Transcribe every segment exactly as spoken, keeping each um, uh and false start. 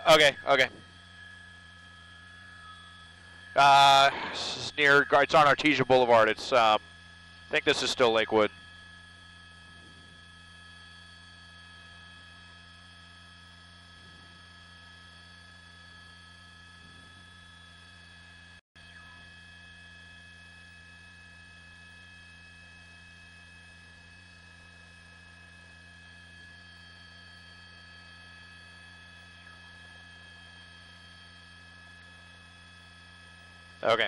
Okay, okay. Uh, this is near, it's on Artesia Boulevard. It's, um, I think this is still Lakewood. Okay.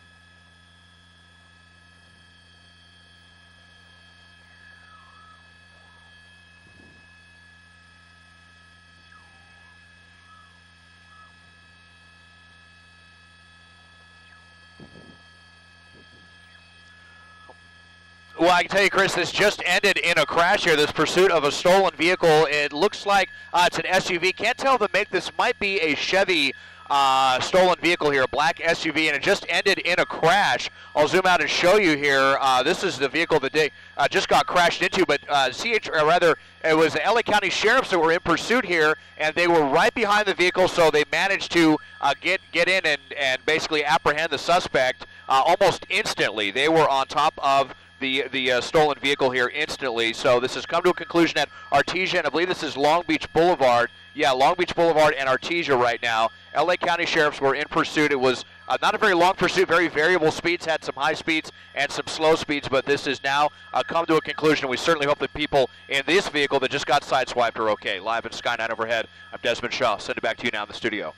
Well, I can tell you, Chris, this just ended in a crash here, this pursuit of a stolen vehicle. It looks like uh, it's an S U V. Can't tell the make. This might be a Chevy uh, stolen vehicle here, a black S U V, and it just ended in a crash. I'll zoom out and show you here. Uh, this is the vehicle that they uh, just got crashed into, but uh, C H, or rather, it was the L A County Sheriffs that were in pursuit here, and they were right behind the vehicle, so they managed to uh, get, get in and, and basically apprehend the suspect uh, almost instantly. They were on top of the the uh, stolen vehicle here instantly. So this has come to a conclusion at Artesia, and I believe this is Long Beach Boulevard. Yeah, Long Beach Boulevard and Artesia right now. L A County Sheriffs were in pursuit. It was uh, not a very long pursuit, very variable speeds, had some high speeds and some slow speeds, but this has now uh, come to a conclusion. We certainly hope the people in this vehicle that just got sideswiped are okay. Live in Sky nine overhead, I'm Desmond Shaw. Send it back to you now in the studio.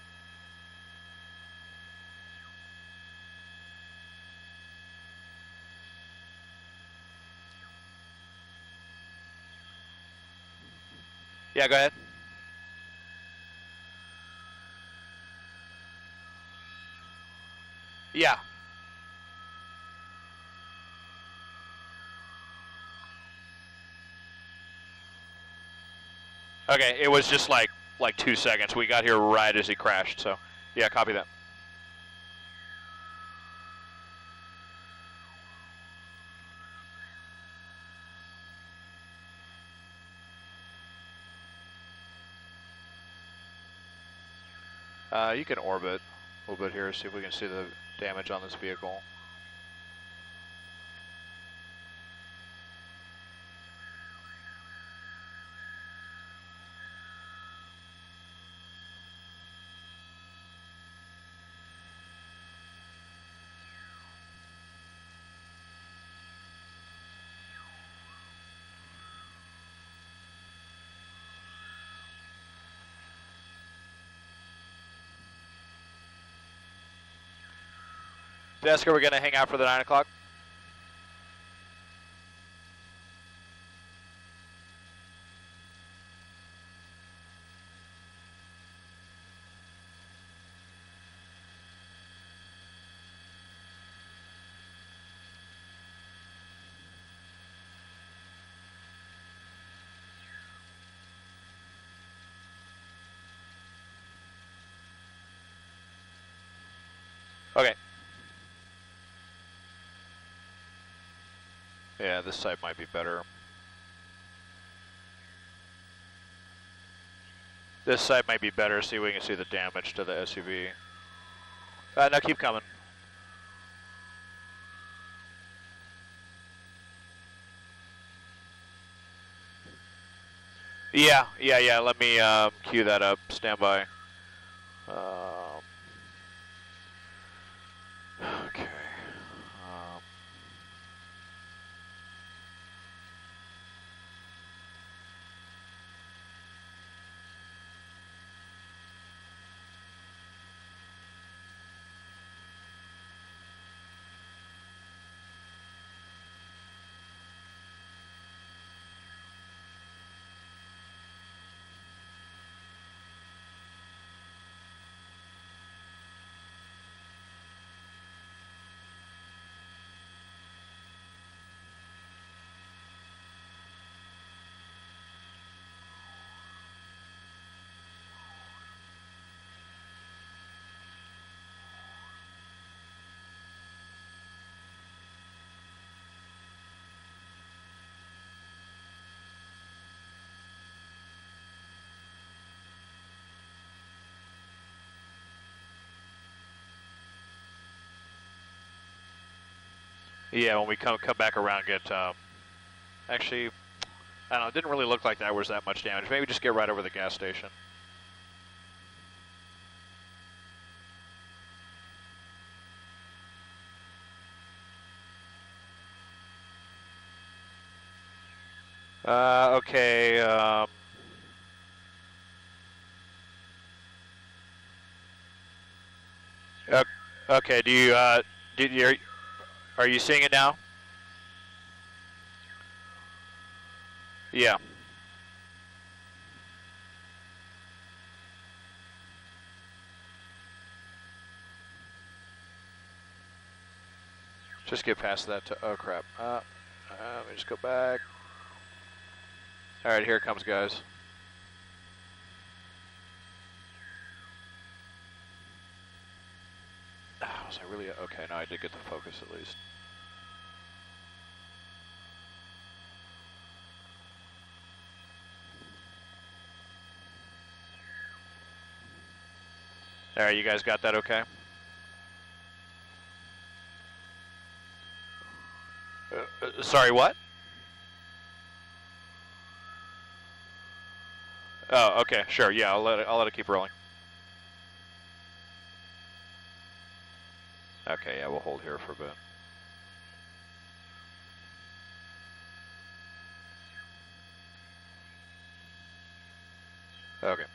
Yeah, go ahead. Yeah. Okay, it was just like like two seconds. We got here right as he crashed, so yeah, copy that. Uh, you can orbit a little bit here, see if we can see the damage on this vehicle. Desk, are we going to hang out for the nine o'clock? Okay. Yeah, this side might be better. This side might be better, see if we can see the damage to the S U V. Uh, no, keep coming. Yeah, yeah, yeah, let me um, cue that up, stand by. Um, okay. Um, Yeah, when we come come back around, get um, actually, I don't know. It didn't really look like that was that much damage. Maybe just get right over the gas station. Uh, okay. Um, okay. Do you uh, do you are you seeing it now? Yeah. Just get past that. To, oh crap. Uh, uh, let me just go back. All right, here it comes, guys. Oh, was I really okay? No, I did get the focus at least. All right, you guys got that okay? Uh, uh, sorry, what? Oh, okay, sure. Yeah, I'll let it, I'll let it keep rolling. Okay, yeah, we'll hold here for a bit. Okay.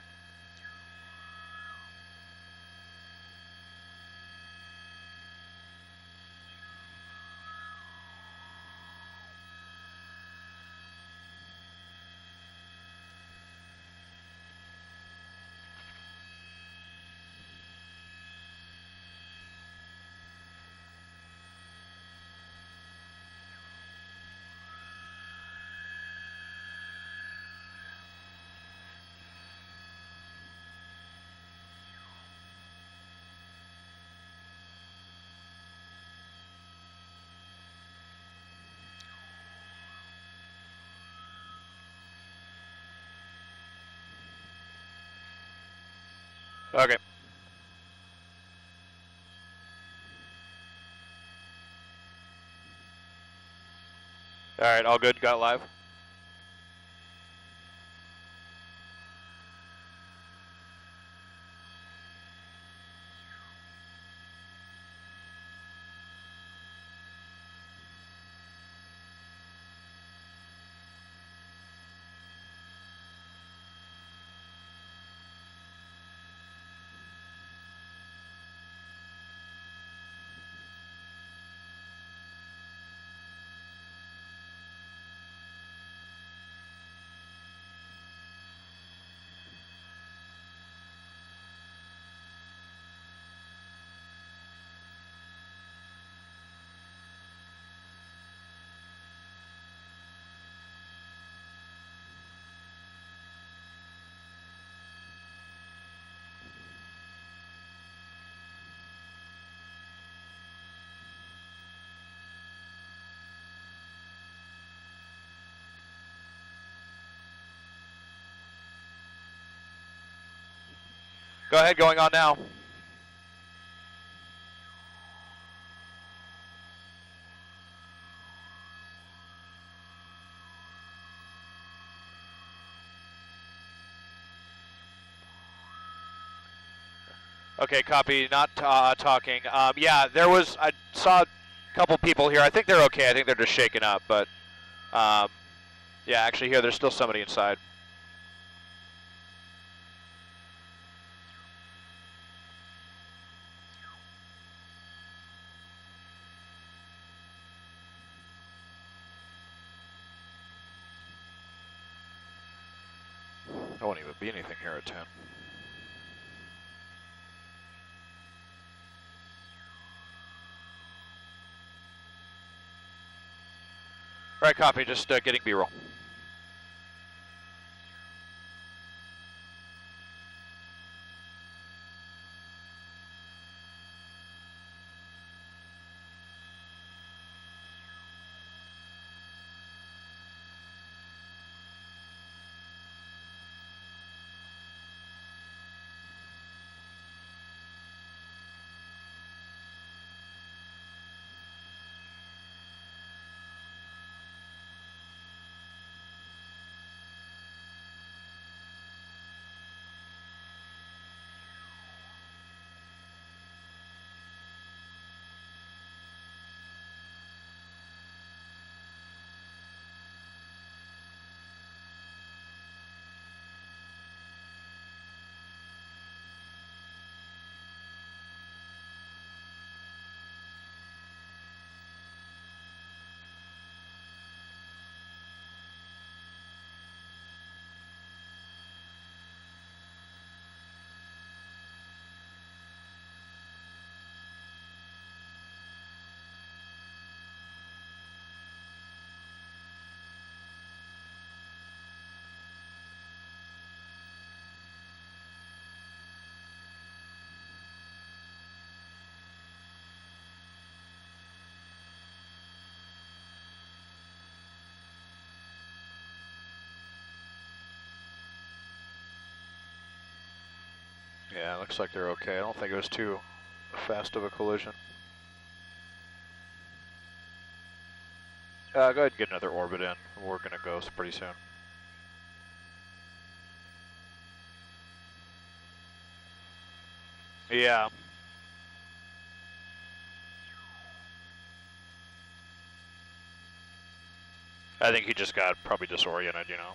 Okay. All right, all good. Got live. Go ahead, going on now. Okay, copy. Not uh, talking. Um, yeah, there was. I saw a couple people here. I think they're okay. I think they're just shaken up. But um, yeah, actually, here there's still somebody inside. There won't even be anything here at ten. All right, copy. Just uh, getting B-roll. Yeah, looks like they're okay. I don't think it was too fast of a collision. Uh, go ahead and get another orbit in. We're going to go pretty soon. Yeah. I think he just got probably disoriented, you know.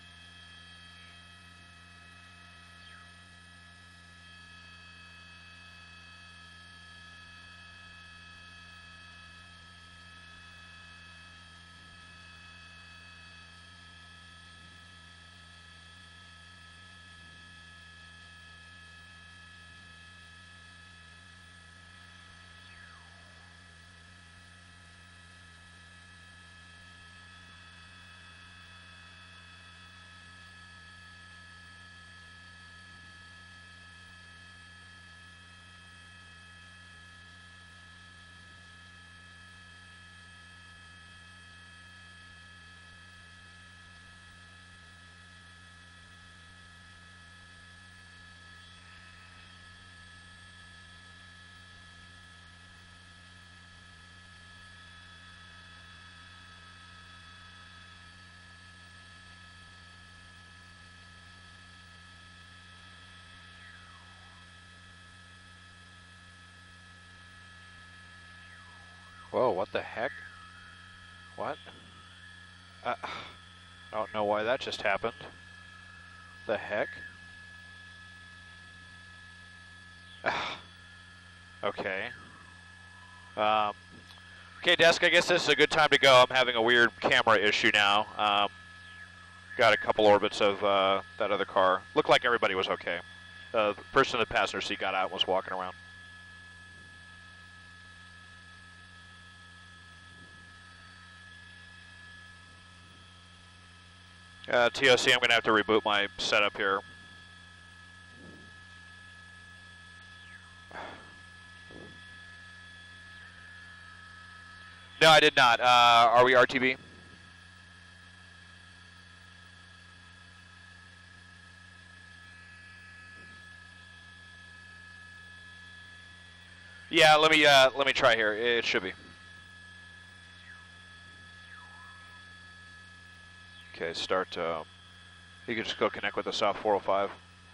Whoa, what the heck? What? Uh, I don't know why that just happened. The heck? Okay. Um, okay, Desk, I guess this is a good time to go. I'm having a weird camera issue now. Um, got a couple orbits of uh, that other car. Looked like everybody was okay. Uh, the person in the passenger seat got out and was walking around. Uh, T O C, I'm going to have to reboot my setup here. No, I did not. Uh, are we R T B? Yeah, let me uh, let me try here. It should be. Okay, start. Uh, you can just go connect with the South four oh five.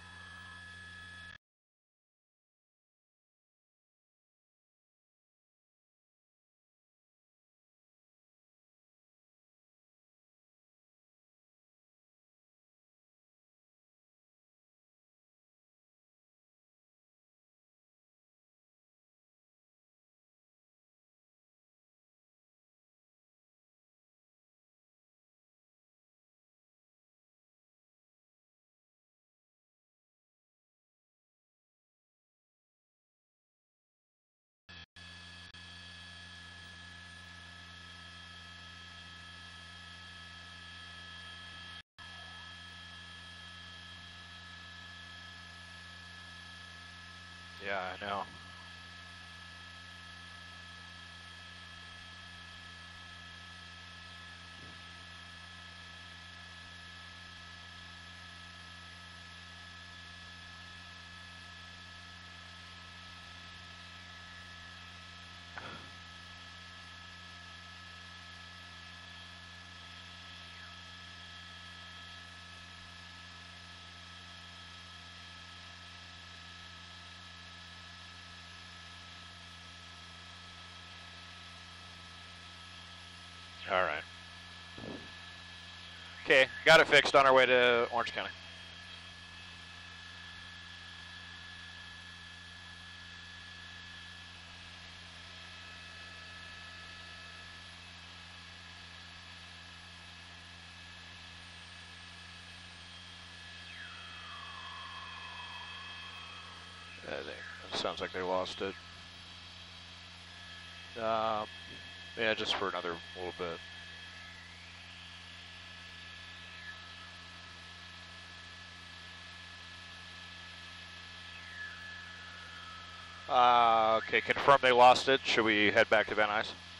Yeah, I know. All right. Okay, got it fixed. On our way to Orange County. I think it sounds like they lost it. Um, yeah, just for another little bit. Uh, okay, confirm they lost it. Should we head back to Van Nuys?